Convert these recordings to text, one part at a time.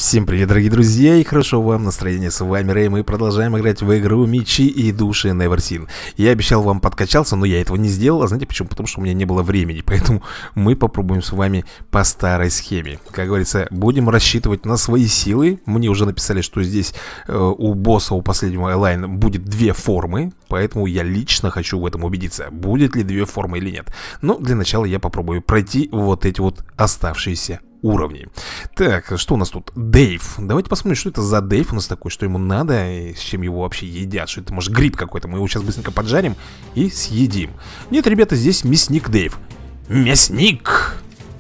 Всем привет, дорогие друзья, и хорошо вам настроение. С вами Рэй, мы продолжаем играть в игру Мечи и Души Neversin. Я обещал вам подкачаться, но я этого не сделал. А знаете почему? Потому что у меня не было времени. Поэтому мы попробуем с вами по старой схеме. Как говорится, будем рассчитывать на свои силы. Мне уже написали, что здесь у босса, у последнего элайна будет две формы. Поэтому я лично хочу в этом убедиться, будет ли две формы или нет. Но для начала я попробую пройти вот эти вот оставшиеся уровней. Так, что у нас тут? Дейв. Давайте посмотрим, что это за Дейв у нас такой, что ему надо и с чем его вообще едят. Что это, может, гриб какой-то. Мы его сейчас быстренько поджарим и съедим. Нет, ребята, здесь мясник Дейв. Мясник!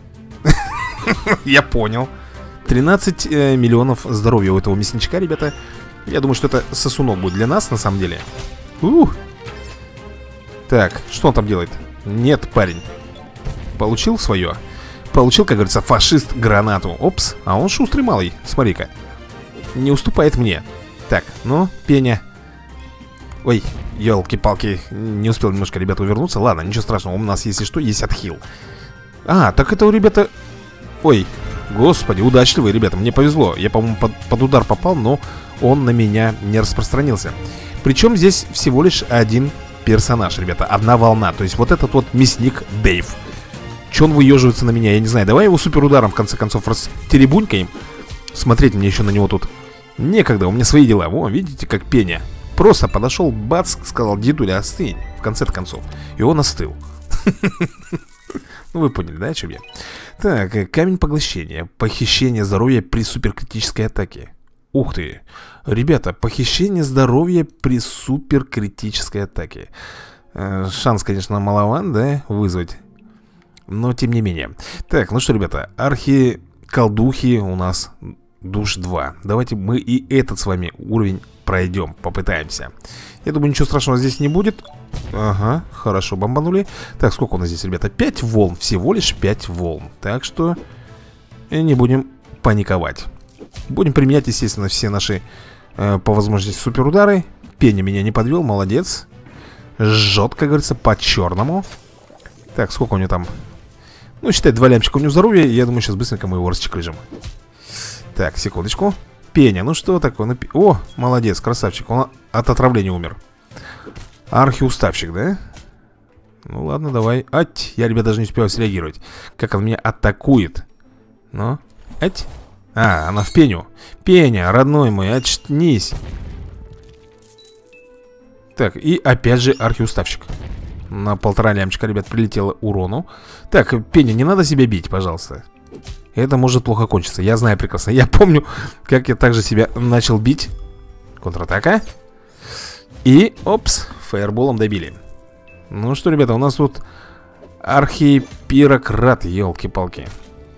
Я понял. 13 миллионов здоровья у этого мясничка, ребята. Я думаю, что это сосунок будет для нас, на самом деле. Так, что он там делает? Нет, парень. Получил свое? Получил, как говорится, фашист гранату. Опс, а он шустрый малый, смотри-ка. Не уступает мне. Так, ну, Пеня. Ой, елки-палки. Не успел немножко, ребята, увернуться. Ладно, ничего страшного, у нас, если что, есть отхил. А, так это у ребята... Ой, господи, удачливые ребята, мне повезло. Я, по-моему, под удар попал, но он на меня не распространился. Причем здесь всего лишь один персонаж, ребята, одна волна. То есть вот этот вот мясник Дейв. Че он выеживается на меня, я не знаю. Давай его суперударом, в конце концов, растеребунькаем. Смотреть мне еще на него тут некогда, у меня свои дела. Во, видите, как Пеня. Просто подошел, бац, сказал: дедуля, остынь. В конце-то концов. И он остыл. Ну, вы поняли, да, о чем я? Так, камень поглощения. Похищение здоровья при суперкритической атаке. Ух ты. Ребята, похищение здоровья при суперкритической атаке. Шанс, конечно, малован, да, вызвать. Но тем не менее. Так, ну что, ребята, архи-колдухи у нас душ 2. Давайте мы и этот с вами уровень пройдем, попытаемся. Я думаю, ничего страшного здесь не будет. Ага, хорошо, бомбанули. Так, сколько у нас здесь, ребята? 5 волн, всего лишь 5 волн. Так что не будем паниковать. Будем применять, естественно, все наши по возможности суперудары. Пеня меня не подвел, молодец. Жжет, как говорится, по-черному. Так, сколько у него там? Ну, считай, 2 лямчика у него здоровья. Я думаю, сейчас быстренько мы его расчекрыжим. Так, секундочку. Пеня, ну что такое? О, молодец, красавчик. Он от отравления умер. Архиуставщик, да? Ну ладно, давай. Ать, я, ребят, даже не успеваю среагировать. Как он меня атакует. Ну, ать. А, она в Пеню. Пеня, родной мой, очнись. Так, и опять же архиуставщик. На 1,5 лямчика, ребят, прилетело урону. Так, Пеня, не надо себя бить, пожалуйста. Это может плохо кончиться, я знаю прекрасно. Я помню, как я также себя начал бить. Контратака. И, опс, фаерболом добили. Ну что, ребята, у нас тут архипирократ, елки-палки.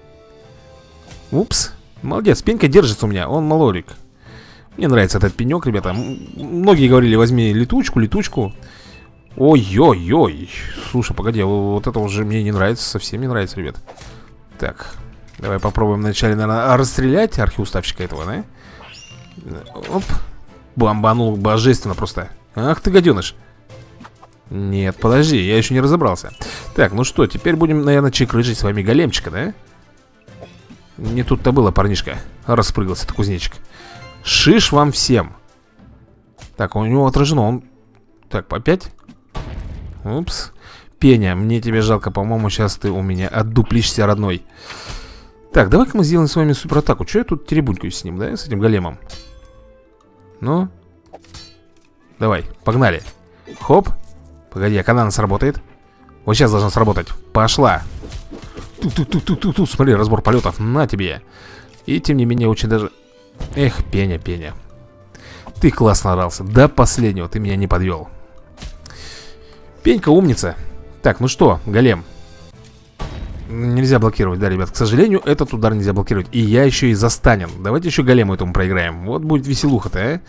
Упс, молодец, Пенька держится у меня, он малорик. Мне нравится этот пенек, ребята. Многие говорили, возьми летучку. Ой-ой-ой. Слушай, погоди, вот это уже мне не нравится, совсем не нравится, ребят. Так, давай попробуем вначале, наверное, расстрелять архиуставщика этого, да? Оп. Бомбанул божественно просто. Ах ты, гаденыш. Нет, подожди, я еще не разобрался. Так, ну что, теперь будем, наверное, чекрыжить с вами големчика, да? Не тут-то было, парнишка. Распрыгался этот кузнечик. Шиш вам всем. Так, у него отражено, он... Так, опять? Упс. Пеня, мне тебя жалко, по-моему, сейчас ты у меня отдуплишься, родной. Так, давай-ка мы сделаем с вами суператаку. Че я тут теребунькаюсь с ним, да, с этим големом? Ну? Давай, погнали. Хоп. Погоди, а когда она сработает? Вот сейчас должна сработать. Пошла. Ту-ту-ту-ту-ту-ту. Смотри, разбор полетов, на тебе. И тем не менее, очень даже... Эх, Пеня. Ты классно орался, до последнего ты меня не подвел. Пенька умница. Так, ну что, голем. Нельзя блокировать, да, ребят. К сожалению, этот удар нельзя блокировать. И я еще и застанен. Давайте еще голему этому проиграем. Вот будет веселуха-то, а.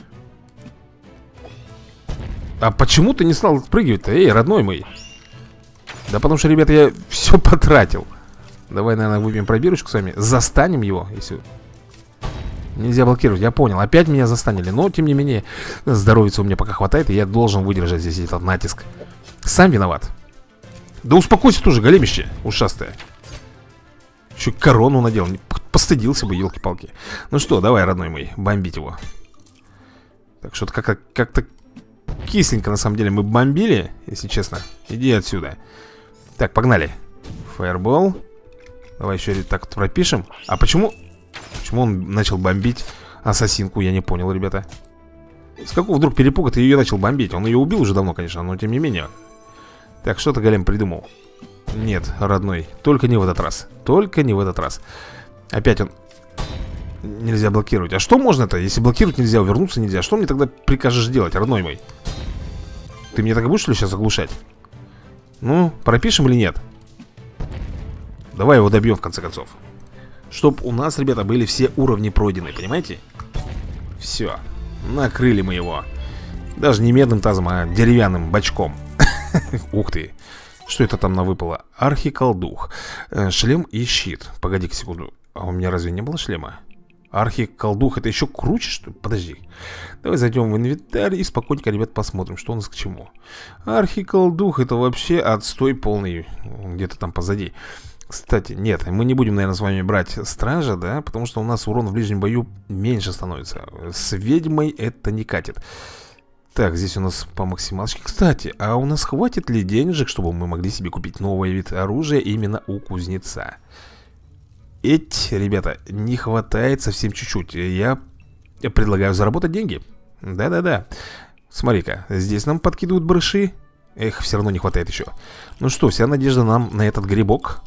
А почему ты не стал спрыгивать-то? Эй, родной мой. Да потому что, ребята, я все потратил. Давай, наверное, выпьем пробирочку с вами. Застанем его, если... Нельзя блокировать, я понял. Опять меня застанили, но, тем не менее, здоровья у меня пока хватает. И я должен выдержать здесь этот натиск. Сам виноват. Да успокойся тоже, големище ушастая. Еще корону надел. постыдился бы, елки-палки. Ну что, давай, родной мой, бомбить его. Так, что-то как-то кисленько, на самом деле, мы бомбили, если честно. Иди отсюда. Так, погнали. Фаербол. Давай еще так вот пропишем. А почему он начал бомбить ассасинку, я не понял, ребята. С какого вдруг перепуга ты ее начал бомбить? Он ее убил уже давно, конечно, но тем не менее. Так, что-то голем придумал. Нет, родной, только не в этот раз. Только не в этот раз. Опять он... Нельзя блокировать. А что можно-то? Если блокировать нельзя, вернуться нельзя. Что мне тогда прикажешь делать, родной мой? Ты мне так и будешь, что ли, сейчас заглушать? Ну, пропишем или нет? Давай его добьем, в конце концов. Чтоб у нас, ребята, были все уровни пройдены, понимаете? Все, накрыли мы его. Даже не медным тазом, а деревянным бачком. Ух ты. Что это там навыпало? Архиколдух. Шлем и щит. Погоди-ка секунду. А у меня разве не было шлема? Архиколдух, это еще круче, что ли? Подожди. Давай зайдем в инвентарь и спокойненько, ребят, посмотрим, что у нас к чему. Архиколдух, это вообще отстой полный. Где-то там позади. Кстати, нет, мы не будем, наверное, с вами брать стража, да? Потому что у нас урон в ближнем бою меньше становится. С ведьмой это не катит. Так, здесь у нас по максималочке. Кстати, а у нас хватит ли денежек, чтобы мы могли себе купить новый вид оружия именно у кузнеца? Ребята, не хватает совсем чуть-чуть. Я предлагаю заработать деньги. Да-да-да. Смотри-ка, здесь нам подкидывают барыши. Эх, все равно не хватает еще. Ну что, вся надежда нам на этот грибок.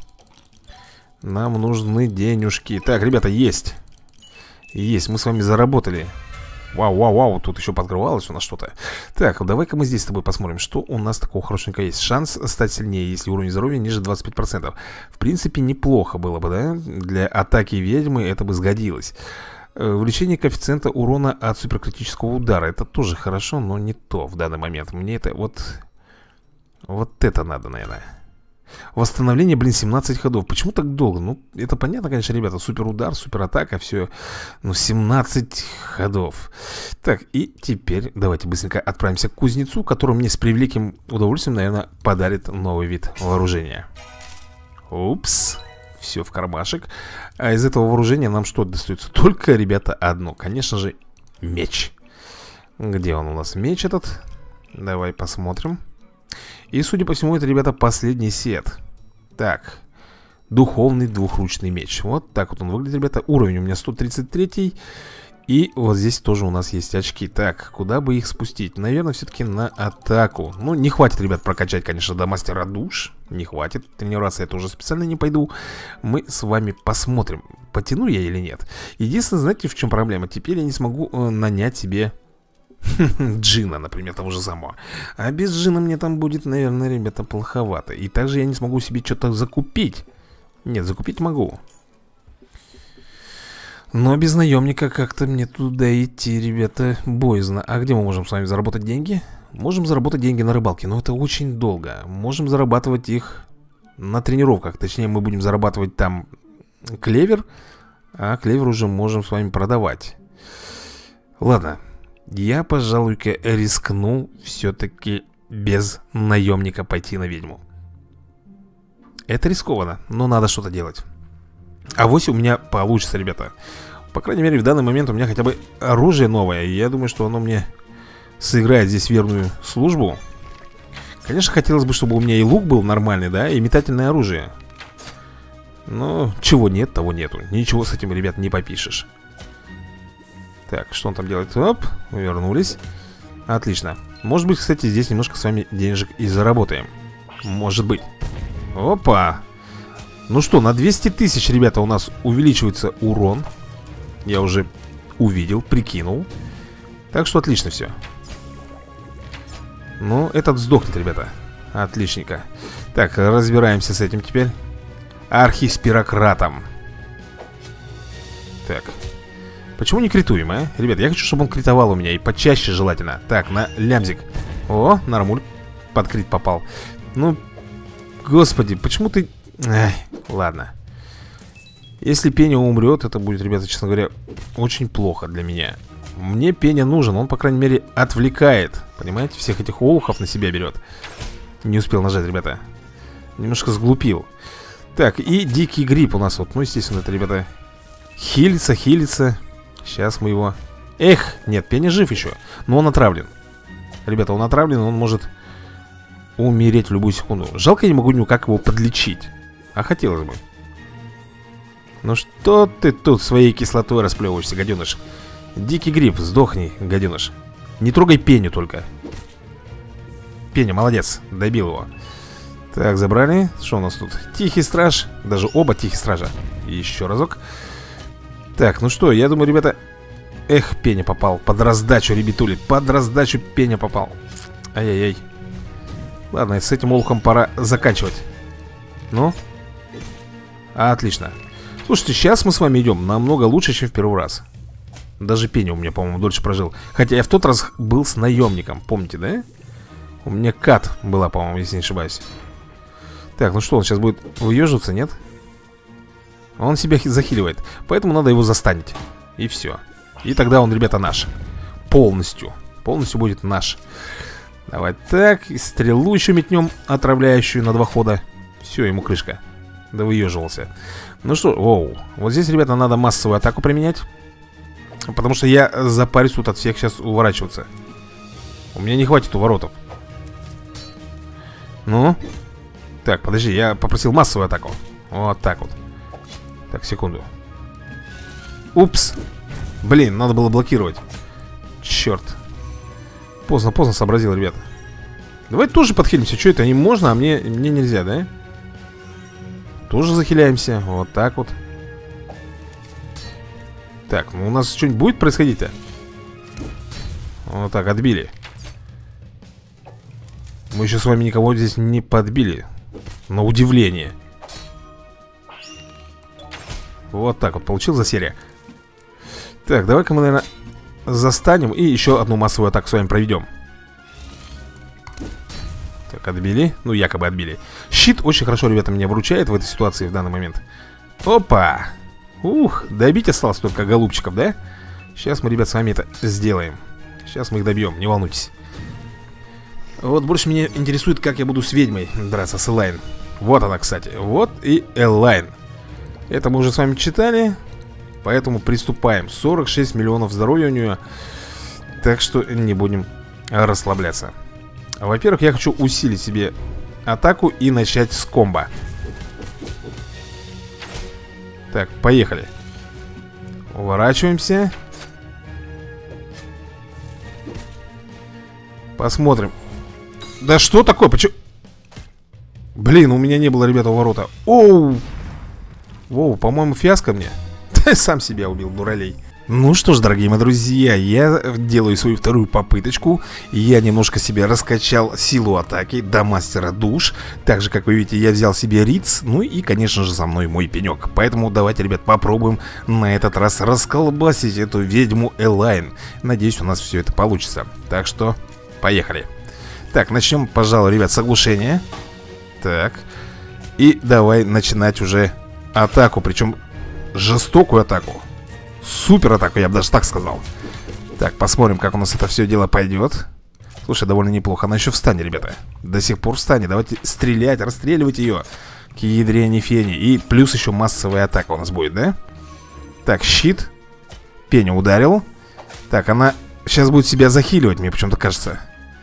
Нам нужны денежки. Так, ребята, есть. Есть, мы с вами заработали. Вау, тут еще подкрывалось у нас что-то. Так, давай-ка мы здесь с тобой посмотрим, что у нас такого хорошенького есть. Шанс стать сильнее, если уровень здоровья ниже 25%. В принципе, неплохо было бы, да? Для атаки ведьмы это бы сгодилось. Увеличение коэффициента урона от суперкритического удара. Это тоже хорошо, но не то в данный момент. Мне это вот это надо, наверное. Восстановление, 17 ходов. Почему так долго? Ну, это понятно, конечно, ребята. Супер удар, супер атака, все. Ну, 17 ходов. Так, и теперь давайте быстренько отправимся к кузнецу, который мне с превеликим удовольствием, наверное, подарит новый вид вооружения. Упс. Все в кармашек. А из этого вооружения нам что достается? Только, ребята, одно. Конечно же, меч. Где он у нас, меч этот? Давай посмотрим. И, судя по всему, это, ребята, последний сет. Так, духовный двухручный меч. Вот так вот он выглядит, ребята. Уровень у меня 133. И вот здесь тоже у нас есть очки. Так, куда бы их спустить? Наверное, все-таки на атаку. Ну, не хватит, ребят, прокачать, конечно, до мастера душ. Не хватит. Тренироваться я тоже специально не пойду. Мы с вами посмотрим, потяну я или нет. Единственное, знаете, в чем проблема? Теперь я не смогу нанять себе... Джина, например, того же самого. А без Джина мне там будет, наверное, ребята, плоховато. И также я не смогу себе что-то закупить. Нет, закупить могу. Но без наемника как-то мне туда идти, ребята, боязно. А где мы можем с вами заработать деньги? Можем заработать деньги на рыбалке, но это очень долго. Можем зарабатывать их на тренировках. Точнее, мы будем зарабатывать там клевер. А клевер уже можем с вами продавать. Ладно. Я, пожалуй-ка, рискну все-таки без наемника пойти на ведьму. Это рискованно, но надо что-то делать. Авось у меня получится, ребята. По крайней мере, в данный момент у меня хотя бы оружие новое. И я думаю, что оно мне сыграет здесь верную службу. Конечно, хотелось бы, чтобы у меня и лук был нормальный, да, и метательное оружие. Но чего нет, того нету. Ничего с этим, ребят, не попишешь. Так, что он там делает? Оп, вернулись. Отлично. Может быть, кстати, здесь немножко с вами денежек и заработаем. Может быть. Опа. Ну что, на 200 тысяч, ребята, у нас увеличивается урон. Я уже увидел, прикинул. Так что отлично все. Ну, этот сдохнет, ребята. Отличненько. Так, разбираемся с этим теперь. Архиспирократом. Так. Почему не критуем, а? Ребят, я хочу, чтобы он критовал у меня. И почаще желательно. Так, на лямзик. О, нормуль. Под крит попал. Ну, господи, почему ты... Эх, ладно. Если Пеня умрет, это будет, ребята, честно говоря, очень плохо для меня. Мне Пеня нужен, он, по крайней мере, отвлекает. Понимаете, всех этих олухов на себя берет. Не успел нажать, ребята. Немножко сглупил. Так, и дикий гриб у нас вот. Ну, естественно, это, ребята, Хилится, хилится. Сейчас мы его... Эх, нет, Пеня жив еще. Но он отравлен. Ребята, он отравлен, он может умереть в любую секунду. Жалко, я не могу никак его подлечить. А хотелось бы. Ну что ты тут своей кислотой расплевываешься, гаденыш? Дикий гриб, сдохни, гаденыш. Не трогай Пеню только. Пеня, молодец, добил его. Так, забрали. Что у нас тут? Тихий страж. Даже оба тихих стража. Еще разок. Так, ну что, я думаю, ребята... Эх, Пеня попал. Под раздачу, ребятули. Под раздачу Пеня попал. Ай-яй-яй. Ладно, с этим олухом пора заканчивать. Ну? Отлично. Слушайте, сейчас мы с вами идем намного лучше, чем в первый раз. Даже Пеня у меня, по-моему, дольше прожил. Хотя я в тот раз был с наемником. Помните, да? У меня Кат была, по-моему, если не ошибаюсь. Так, ну что, он сейчас будет выеживаться, нет? Он себя захиливает. Поэтому надо его застанить. И все. И тогда он, ребята, наш. Полностью. Полностью будет наш. Давай так. Стрелу еще метнем, отравляющую на 2 хода. Все, ему крышка. Да выеживался. Ну что, оу. Вот здесь, ребята, надо массовую атаку применять. Потому что я запарюсь тут от всех сейчас уворачиваться. У меня не хватит уворотов. Ну. Так, подожди, я попросил массовую атаку. Вот так вот. Так, секунду. Упс. Блин, надо было блокировать. Черт. Поздно сообразил, ребята. Давай тоже подхилимся. Что это, не можно, а мне нельзя, да? Тоже захиляемся. Вот так вот. Так, ну у нас что-нибудь будет происходить-то? Вот так, отбили. Мы еще с вами никого здесь не подбили. На удивление. Вот так вот, получил за серия. Так, давай-ка мы, наверное, застанем и еще одну массовую атаку с вами проведем. Так, отбили. Ну, якобы отбили. Щит очень хорошо, ребята, меня выручает в этой ситуации в данный момент. Опа! Ух, добить осталось только голубчиков, да? Сейчас мы, ребят, с вами это сделаем. Сейчас мы их добьем, не волнуйтесь. Вот больше меня интересует, как я буду с ведьмой драться, с Элайн. Вот она, кстати, вот и Элайн. Это мы уже с вами читали. Поэтому приступаем. 46 миллионов здоровья у нее. Так что не будем расслабляться. Во-первых, я хочу усилить себе атаку и начать с комбо. Так, поехали. Уворачиваемся. Посмотрим. Да что такое? Почему? Блин, у меня не было, ребята, уворота. Оу! Воу, по-моему, фиаско мне. Сам себя убил, дуралей. Ну что ж, дорогие мои друзья, я делаю свою вторую попыточку. Я немножко себе раскачал силу атаки до мастера душ. Так же, как вы видите, я взял себе Риц. Ну и, конечно же, за мной мой пенек. Поэтому давайте, ребят, попробуем на этот раз расколбасить эту ведьму Элайн. Надеюсь, у нас все это получится. Так что, поехали. Так, начнем, пожалуй, ребят, с оглушения. Так. И давай начинать уже атаку, причем жестокую атаку. Супер атаку, я бы даже так сказал. Так, посмотрим, как у нас это все дело пойдет. Слушай, довольно неплохо. Она еще в стане, ребята. До сих пор в стане. Давайте стрелять, расстреливать ее. К ядрене фени. И плюс еще массовая атака у нас будет, да? Так, щит. Пеня ударил. Так, она сейчас будет себя захиливать, мне почему-то кажется.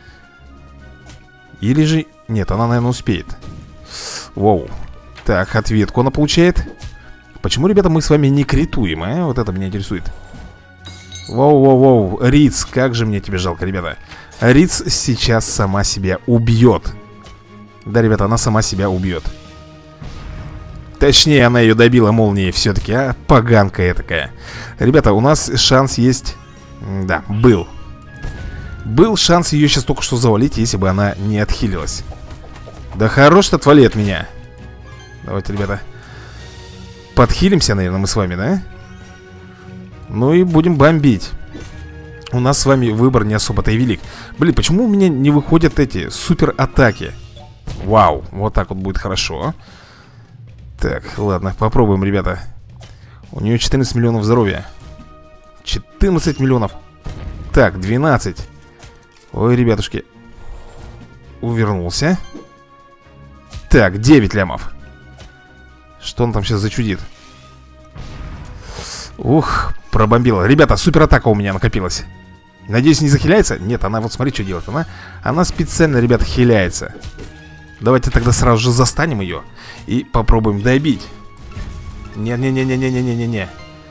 Или же... Нет, она, наверное, успеет. Воу. Так, ответку она получает. Почему, ребята, мы с вами не критуем, а? Вот это меня интересует. Воу-воу-воу. Риц, как же мне тебе жалко, ребята. Риц сейчас сама себя убьет. Да, ребята, она сама себя убьет. Точнее, она ее добила молнией все-таки, а? Поганка этакая. Ребята, у нас шанс есть. Да, был. Был шанс ее сейчас только что завалить, если бы она не отхилилась. Да хорош ты, отвали от меня. Давайте, ребята, подхилимся, наверное, мы с вами, да? Ну и будем бомбить. У нас с вами выбор не особо-то и велик. Блин, почему у меня не выходят эти супер атаки? Вау, вот так вот будет хорошо. Так, ладно, попробуем, ребята. У нее 14 миллионов здоровья. 14 миллионов. Так, 12. Ой, ребятушки. Увернулся. Так, 9 лямов. Что он там сейчас зачудит? Ух, пробомбила. Ребята, суператака у меня накопилась. Надеюсь, не захиляется? Нет, она вот смотри, что делает. Она специально, ребята, хиляется. Давайте тогда сразу же застанем ее и попробуем добить. Не-не-не-не-не-не-не-не.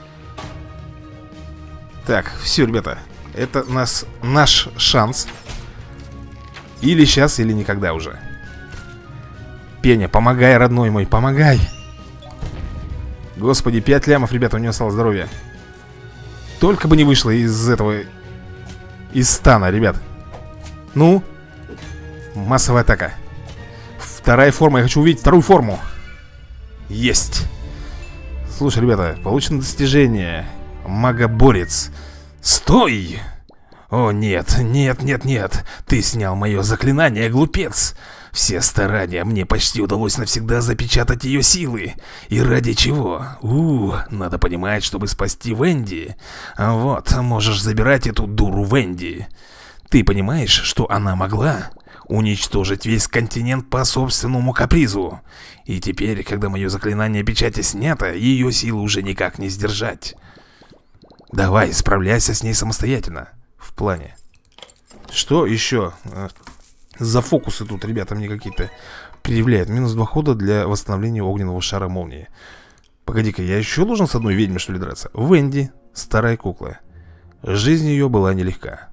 Так, все, ребята. Это наш шанс. Или сейчас, или никогда уже. Пеня, помогай, родной мой, помогай. Господи, 5 лямов, ребята, у нее осталось здоровья. Только бы не вышло из этого... Из стана, ребят. Ну? Массовая атака. Вторая форма, я хочу увидеть вторую форму. Есть. Слушай, ребята, получено достижение. Магоборец. Стой! О, нет, нет, нет, нет. Ты снял мое заклинание, глупец. Все старания, мне почти удалось навсегда запечатать ее силы. И ради чего? Надо понимать, чтобы спасти Венди. Вот, можешь забирать эту дуру Венди. Ты понимаешь, что она могла уничтожить весь континент по собственному капризу. И теперь, когда мое заклинание печати снято, ее силы уже никак не сдержать. Давай, справляйся с ней самостоятельно. В плане. Что еще? За фокусы тут, ребята, мне какие-то предъявляют. Минус 2 хода для восстановления огненного шара молнии. Погоди-ка, я еще должен с одной ведьмой, что ли, драться? Венди, старая кукла. Жизнь ее была нелегка.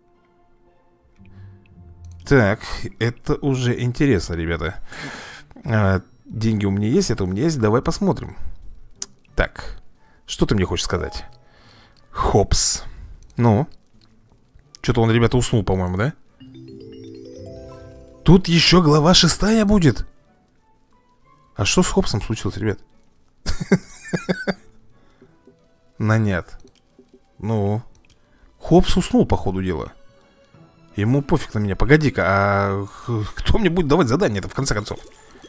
Так, это уже интересно, ребята. Деньги у меня есть, это у меня есть. Давай посмотрим. Так, что ты мне хочешь сказать? Хопс. Ну? Что-то он, ребята, уснул, по-моему, да? Тут еще глава 6 будет. А что с Хопсом случилось, ребят? На нет. Ну? Хопс уснул, по ходу дела. Ему пофиг на меня. Погоди-ка, а кто мне будет давать задание-то, в конце концов?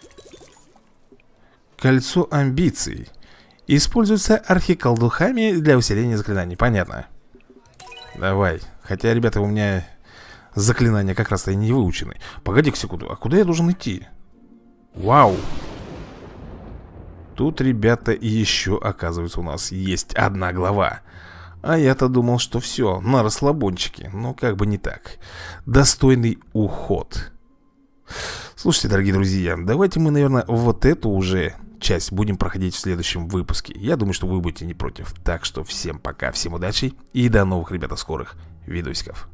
Кольцо амбиций. Используется архиколдухами для усиления заклинаний. Понятно. Давай. Хотя, ребята, у меня заклинания как раз-то и не выучены. Погоди-ка секунду, а куда я должен идти? Вау. Тут, ребята, еще, оказывается, у нас есть одна глава. А я-то думал, что все, на расслабончике. Но как бы не так. Достойный уход. Слушайте, дорогие друзья, давайте мы, наверное, вот эту уже часть будем проходить в следующем выпуске. Я думаю, что вы будете не против. Так что всем пока, всем удачи и до новых, ребята, скорых видосиков.